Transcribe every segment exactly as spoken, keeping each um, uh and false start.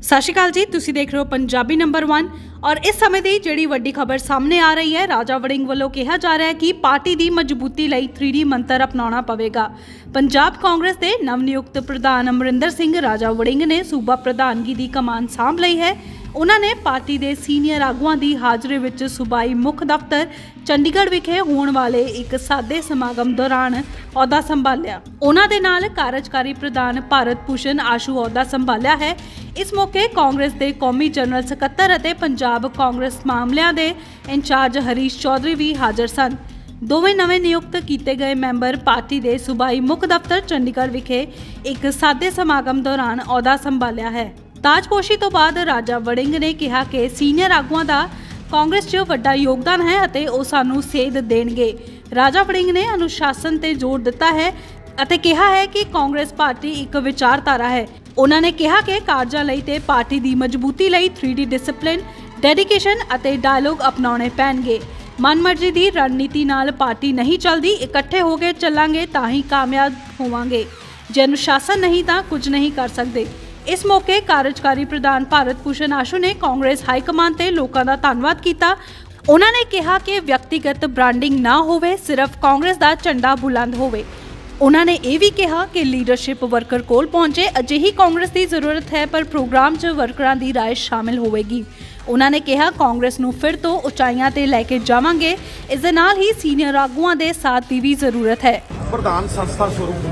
सत श्री अकाल जी, तुसीं देख रहे हो पंजाबी नंबर वन। और इस समय की जिहड़ी वड्डी खबर सामने आ रही है, राजा वड़िंग वालों कहा जा रहा है कि पार्टी की मजबूती लई थ्री डी मंत्र अपनाना पवेगा। पंजाब कांग्रेस के नवनियुक्त प्रधान अमरिंदर सिंह राजा वड़िंग ने सूबा प्रधानगी की कमान सांभ लई है। उन्होंने पार्टी के सीनियर आगुआं की हाज़री विच सूबाई मुख दफ्तर चंडीगढ़ विखे होने वाले एक सादे समागम दौरान अहुदा संभालिया। उन्हां दे नाल कार्यकारी प्रधान भारत भूषण आशू अहुदा संभालिया है। इस मौके कांग्रेस के कौमी जनरल सकत्तर अते पंजाब कांग्रेस मामलिਆਂ ਦੇ इंचार्ज हरीश चौधरी भी हाज़र सन। दोवें नवे नियुक्त किए गए मैंबर पार्टी के सूबाई मुख दफ्तर चंडीगढ़ विखे एक सादे समागम दौरान अहुदा संभालिया है। ताजपोशी तो बाद राजा वड़िंग ने कहा कि सीनियर आगुआं दा कांग्रेस च वड्डा योगदान है अते ओ सानू सेध देणगे। राजा वड़िंग ने अनुशासन ते जोर दिता है अते कहा है कि कांग्रेस पार्टी एक विचारधारा है। उन्होंने कहा कि कारजां लई ते पार्टी की मजबूती लई थ्री डी डिसिपलिन, डेडिकेशन अते डायलॉग अपनाने पैणगे। मनमर्जी की रणनीति नाल पार्टी नहीं चलती, इकट्ठे हो के चलांगे तां ही कामयाब होवांगे। जे अनुशासन नहीं तां कुछ नहीं कर सकते। इस मौके कार्यकारी प्रधान भारत भूषण आशू ने कांग्रेस हाईकमान ते लोकां दा धन्नवाद किया। उन्होंने कहा कि व्यक्तिगत ब्रांडिंग ना होवे, सिर्फ कांग्रेस का झंडा बुलंद होवे। उन्होंने ये भी कहा कि लीडरशिप वर्कर कोल पहुंचे। अजिही कांग्रेस की जरूरत है, पर प्रोग्राम च वर्करां दी राय शामिल होवेगी। उन्होंने कहा कांग्रेस नूं फिर तो उचाइयां ते लैके जावांगे। इस दे नाल ही सीनियर आगुआं दे साथ की भी जरूरत है। प्रधान संस्था स्वरूप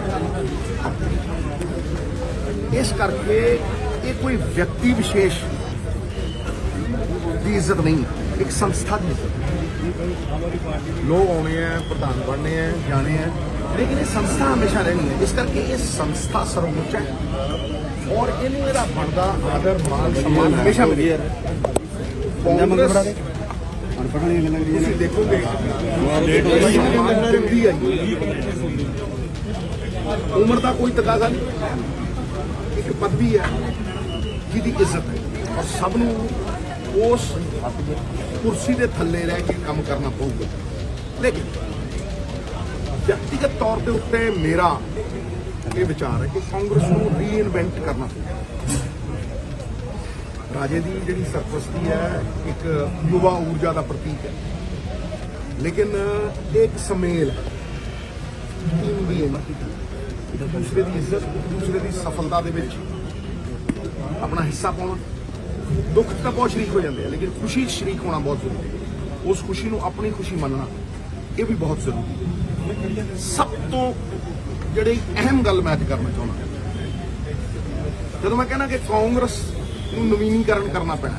इस करके ये कोई व्यक्ति विशेष की इज्जत नहीं, एक संस्था की इज्जत। लोग आने हैं, प्रधान बनने हैं, जाने हैं, लेकिन ये संस्था हमेशा रहनी है। इस करके ये संस्था सर्वोच्च है और इन्हें मेरा बनता आदर मान सम्मान हमेशा मिले। देखोगे उम्र का कोई तकाजा नहीं, एक पदवी है जिसकी इज्जत है और सबनू उस कुर्सी के थले रह के काम करना पड़ेगा। लेकिन व्यक्तिगत तौर के उत्ते मेरा ये विचार है कि कांग्रेस को रीइनवेंट करना पड़ेगा। राजे की जी सरपरस्ती है एक युवा ऊर्जा का प्रतीक है, लेकिन एक समेल है, टीम भी एक दूसरे की इज्जत, दूसरे की सफलता दे विच अपना हिस्सा पाना। दुख तो बहुत शरीक हो जाते हैं, लेकिन खुशी शरीक होना बहुत जरूरी है। उस खुशी को अपनी खुशी मनना ये भी बहुत जरूरी है। सब तो जिहड़ी अहम गल मैं अज करना चाहना, जब मैं कहना कि कांग्रेस नूं नवीनीकरण करना पैना,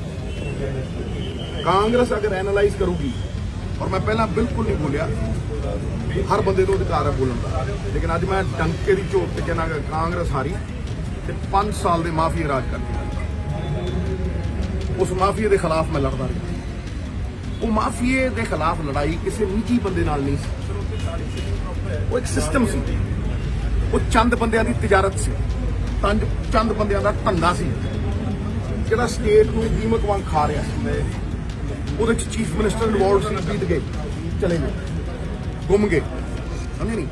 कांग्रेस अगर एनालाइज करूगी, और मैं पहला बिल्कुल नहीं बोलिया हर बंदे को अधिकार है बोलने का, लेकिन अज मैं डंके की झोट से कहना कि कांग्रेस हारी ते पांच साल के माफिया राज करके उस माफिया के खिलाफ मैं लड़ता रहा। वो माफिए के खिलाफ लड़ाई किसी निजी बंदे नाल नहीं सी, वो एक सिस्टम सी, वो चंद बंदियां दी तिजारत सी, चंद बंदियां दा धंधा सी जिहड़ा स्टेट नूं कीमत वांग खा रहा सी। उहदे च चीफ मिनिस्टर इन्वॉल्व सी, जीत गए, चले गए, गुम गए, समझे नहीं।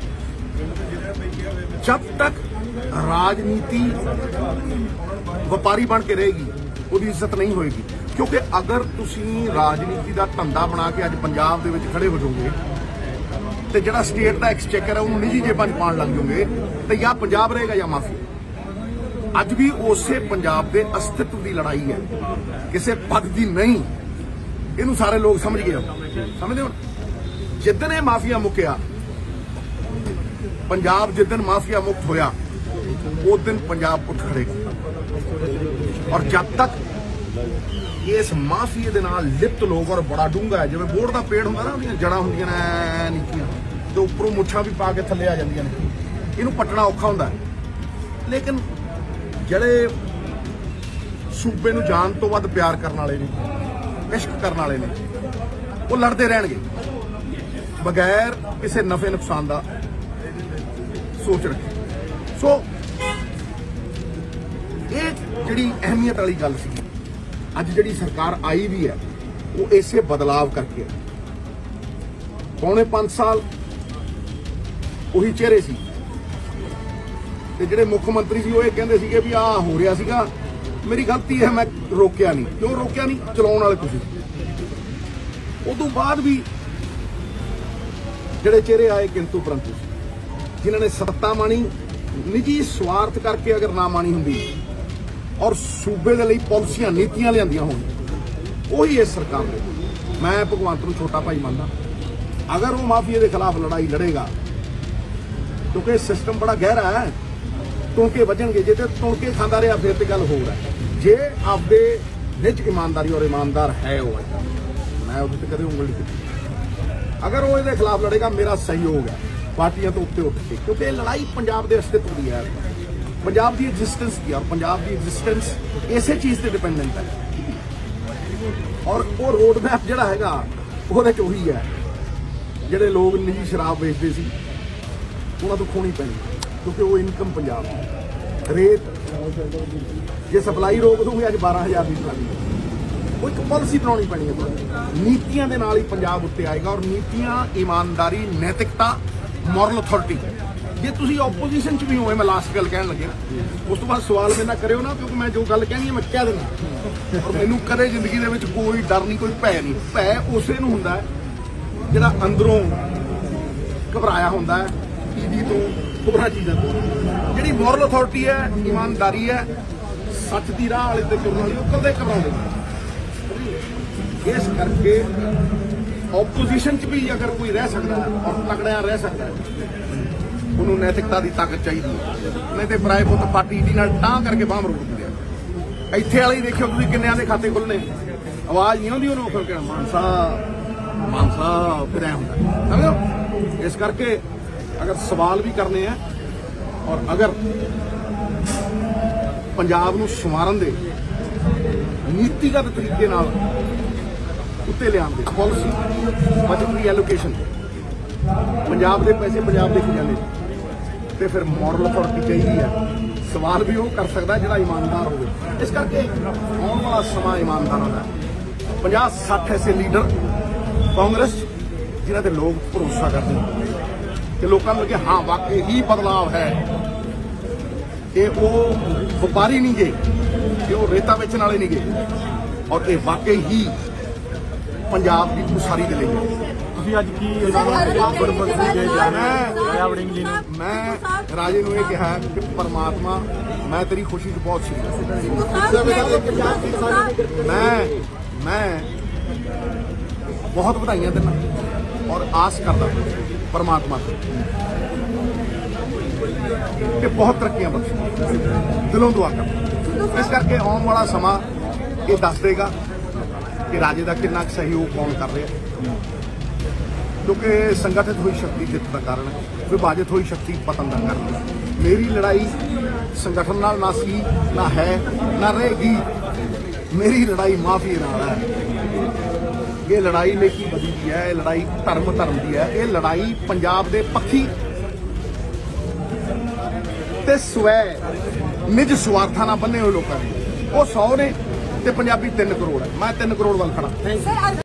जब तक राजनीति व्यापारी बन के रहेगी उसकी इज्जत नहीं होएगी। क्योंकि अगर तुसी राजनीति का धंधा बना के अज पंजाब दे विच खड़े हो जाओगे तो जिहड़ा स्टेट का एक्सचेकर है उन्होंने निजी जेबां च पाण लग जाओगे, तो या पंजाब रहेगा या माफिया। अज भी उसे पंजाब के अस्तित्व की लड़ाई है, किसी पद की नहीं। इनू सारे लोग समझ गए, समझते हो। जिदन ये माफिया मुक्या, पंजाब जिदन माफिया मुक्त होया, उस दिन पंजाब उठ खड़ेगा। और जब तक इस माफिया के नाल लिप्त लोग, और बड़ा डूंगा है, जिवें बोड़ का पेड़ होंदा ना, उहदियां जड़ां हुंदियां ने नीचियां ते उपरों मुच्छां भी पा के थल्ले आ जांदियां ने, इहनूं पट्टना औखा हुंदा है। लेकिन जिहड़े सूबे नूं जान तो वध प्यार करने वाले ने, इश्क करने वाले ने, वो लड़ते रहणगे बगैर किसी नफे नुकसान का सोच रखे। सो ये जिहड़ी अहमियत वाली गल सी, अज जिहड़ी सरकार आई भी है वो इसे बदलाव करके पौने पांच साल उही चेहरे सी, ते जिहड़े मुख्य मंत्री सी वो ये कहंदे सीगे भी आ हो रहा सीगा मेरी गलती है, मैं रोकया नहीं। क्यों रोकया नहीं? चलाने वाले तुसीं। उदों बाद भी ਜਿਹੜੇ चेहरे आए किंतु परंतु, जिन्होंने सत्ता माणी निजी स्वार्थ करके अगर ना माणी हुंदी और सूबे दे लई पॉलिसियां नीतियां लियांदियां होण, ਉਹੀ इस सरकार ने। मैं भगवंत नूं छोटा भाई मानदा। अगर वो माफिया के खिलाफ लड़ाई लड़ेगा, क्योंकि सिस्टम बड़ा गहरा है, टोंके वजणगे। जे ते टोंके खांदा रहा फिर तो गल होर है। जे आपदे विच ईमानदारी और ईमानदार है वो, मैं उहदे ते कदे उंगल नहीं कीती। अगर वो इहदे खिलाफ लड़ेगा, मेरा सहयोग है पार्टियां तो उत्ते उठ के, क्योंकि ये लड़ाई पंजाब के अस्तित्व की है, पंजाब की एग्जिस्टेंस की। और पंजाब की एग्जिस्टेंस इसे चीज़ से डिपेंडेंट है। और वो रोड मैप जिहड़ा हैगा ਉਹਦੇ ਚ ਉਹੀ है, ਜਿਹੜੇ लोग निजी शराब बेचते सी उन्होंने तो खोनी पैनी, क्योंकि वो इनकम पंजाब रेट जे सप्लाई रोक दूंगे अज बारह हज़ार की सप्लाई। वो एक पॉलिसी बनानी पैनी है, नीतियां दे नाल ही पंजाब उत्ते आएगा। और नीतियां, ईमानदारी, नैतिकता, मॉरल अथॉरिटी। जे तुसीं ओपोजिशन च भी होए, मैं लास्ट गल कहण लगे, उस तो बाद सवाल मेरे नाल करियो ना, क्योंकि मैं जो गल कहनी है मैं कह देना। और मैनूं कदे जिंदगी दे विच कोई डर नहीं, कोई भै नहीं। भै उसे नूं हुंदा है जिहड़ा अंदरों घबराया हुंदा है टीवी तो, होरनां चीज़ां तो। जिहड़ी मॉरल अथॉरिटी है, ईमानदारी है, सच दी राह वाले ते तुरन वाली, वो कदे घबराउंदे नहीं। इस करके ओपोजिशन च भी अगर कोई रह सकता है और तगड़िया रह सकता है, उन्होंने नैतिकता की ताकत चाहिए। नहीं तो पराए पुत पार्टी डी नाल टां करके बांह रोक दिंदे आ। इत्थे वाले देखियो तुसीं किन्नियां दे खाते खुलने, आवाज़ नहीं आउंदी उन्होंने, फिर मानसा मानसा फिर ऐ हुंदा। समझो? इस करके अगर सवाल भी करने हैं और अगर पंजाब नूं संवारन दे नीतिगत तरीके नाल उत्ते लिआंदे, पॉलिसी, बजटरी एलोकेशन, पंजाब के पैसे पंजाब दे खजाने, तो फिर मॉरल अथॉरिटी चाहिए है। सवाल भी वो कर सकता है जिहड़ा ईमानदार हो। इस करके आने वाला समा ईमानदारों का। पचास सठ ऐसे लीडर कांग्रेस जिन्हां ते लोग भरोसा करते हैं कि लोगों को लगे हाँ वाकई ही बदलाव है, कि वो व्यापारी नहीं गए, कि वो रेता बेचने वाले नहीं गए, और ये वाकई ही पंजाब की उसारी के लिए। मैं राजे नूं यह कहा कि परमात्मा, मैं तेरी खुशी से बहुत सीरियस। मैं मैं बहुत बधाइयां देना और आस करता परमात्मा से कि बहुत तरक्कियां बख्शे, दिलों दुआ कर। इस करके आने वाला समा ये दस देगा कि राजे का कितना सहयोग कौन कर रहा है, क्योंकि संगठित हुई शक्ति जित का कारण है, विभाजित हुई शक्ति पतन का कारण है। मेरी लड़ाई संगठन नाल ना सी, ना है, ना रहेगी। मेरी लड़ाई माफिया नाल है। ये लड़ाई नेकी बदी की है, ये लड़ाई धर्म धर्म की है। ये लड़ाई पंजाब के पक्षी ते स्वै निज स्वार्थां नाल बन्ने हुए लोगों की। वो सौ ने ते पंजाबी तीन करोड़ है। मैं तीन करोड़ वाल खड़ा।